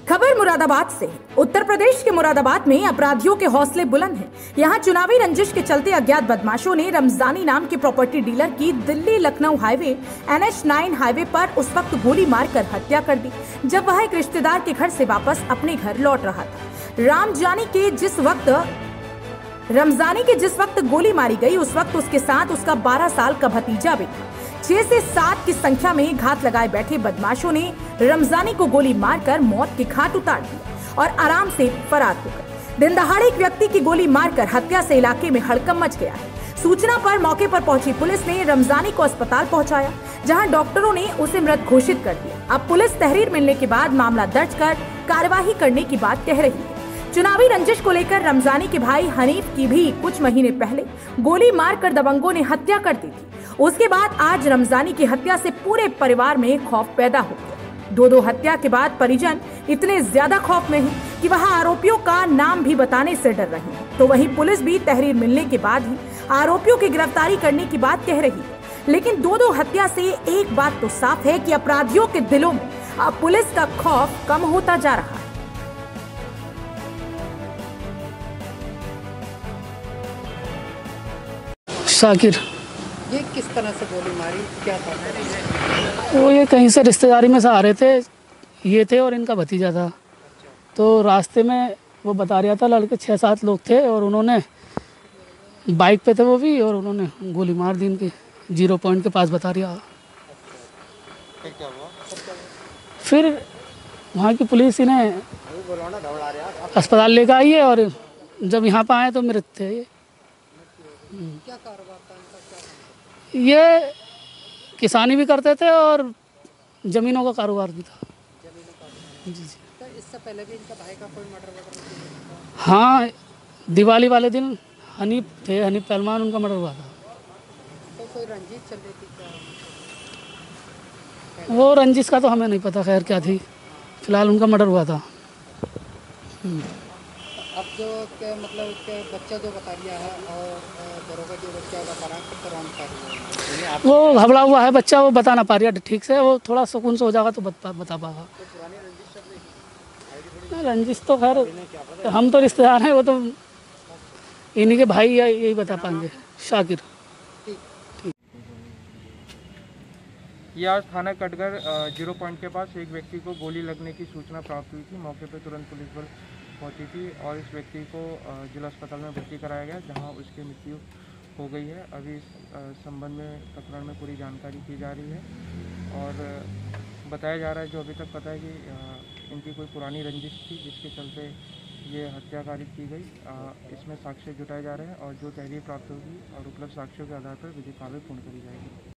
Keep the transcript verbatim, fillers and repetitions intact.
खबर मुरादाबाद से। उत्तर प्रदेश के मुरादाबाद में अपराधियों के हौसले बुलंद हैं। यहाँ चुनावी रंजिश के चलते अज्ञात बदमाशों ने रमजानी नाम के प्रॉपर्टी डीलर की Delhi Lucknow highway N H nine highway पर उस वक्त गोली मारकर हत्या कर दी, जब वह एक रिश्तेदार के घर से वापस अपने घर लौट रहा था। राम जानी के जिस वक्त रमजानी के जिस वक्त गोली मारी गई, उस वक्त उसके साथ उसका बारह साल का भतीजा भी था। छह से सात की संख्या में घात लगाए बैठे बदमाशों ने रमजानी को गोली मारकर मौत के घाट उतार दिया और आराम से फरार हो गए। दिन दहाड़े एक व्यक्ति की गोली मारकर हत्या से इलाके में हड़कंप मच गया है। सूचना पर मौके पर पहुंची पुलिस ने रमजानी को अस्पताल पहुंचाया, जहां डॉक्टरों ने उसे मृत घोषित कर दिया। अब पुलिस तहरीर मिलने के बाद मामला दर्ज कर कार्यवाही करने की बात कह रही है। चुनावी रंजिश को लेकर रमजानी के भाई हनीफ की भी कुछ महीने पहले गोली मारकर दबंगों ने हत्या कर दी थी। उसके बाद आज रमजानी की हत्या से पूरे परिवार में खौफ पैदा हो गया। दो दो हत्या के बाद परिजन इतने ज्यादा खौफ में हैं कि वह आरोपियों का नाम भी बताने से डर रहे हैं। तो वहीं पुलिस भी तहरीर मिलने के बाद ही आरोपियों की गिरफ्तारी करने की बात कह रही है। लेकिन दो दो हत्या से एक बात तो साफ है कि अपराधियों के दिलों में अब पुलिस का खौफ कम होता जा रहा है। शाकिर, ये किस तरह से गोली मारी, क्या था? वो ये कहीं से रिश्तेदारी में से आ रहे थे, ये थे और इनका भतीजा था। तो रास्ते में वो बता रहा था लड़के छः सात लोग थे और उन्होंने बाइक पे थे वो भी, और उन्होंने गोली मार दी इनकी जीरो पॉइंट के पास बता रहा। फिर वहाँ की पुलिस इन्हें अस्पताल लेकर आई है और जब यहाँ पर आए तो मृत थे। क्या कारोबार था इनका? क्या ये किसानी भी करते थे और जमीनों का कारोबार भी था। जमीनों का? जी जी। तो इससे पहले भी इनका भाई का कोई मर्डर वगैरह? हाँ, दिवाली वाले दिन हनीफ थे, हनीफ पहलवान, उनका मर्डर हुआ था। तो कोई रंजिश चल रही थी क्या? वो रंजिश का तो हमें नहीं पता, खैर क्या थी, फिलहाल उनका मर्डर हुआ था। अब जो के मतलब के बच्चा जो बता रहा है और दरोगा जो बच्चा बता रहा है, किस तरह बता रहा है? वो घबरा हुआ है बच्चा, वो बता ना पा रहा ठीक से। वो थोड़ा सुकून से हो जाएगा तो बता बता पाएगा। रंजिश तो खैर हम तो रिश्तेदार हैं, वो तो इन्हीं के भाई या यही बता पाएंगे। शाकिर। ये आज थाना कटघर जीरो पॉइंट के पास एक व्यक्ति को गोली लगने की सूचना प्राप्त हुई थी। मौके पर तुरंत पुलिस बल पहुंची थी और इस व्यक्ति को जिला अस्पताल में भर्ती कराया गया, जहां उसकी मृत्यु हो गई है। अभी इस संबंध में प्रकरण में पूरी जानकारी की जा रही है और बताया जा रहा है, जो अभी तक पता है कि इनकी कोई पुरानी रंजिश थी जिसके चलते ये हत्याकारी की गई। इसमें साक्ष्य जुटाए जा रहे हैं और जो तहरीर प्राप्त होगी और उपलब्ध साक्ष्यों के आधार पर विधि कार्रवाई पूर्ण करी जाएगी।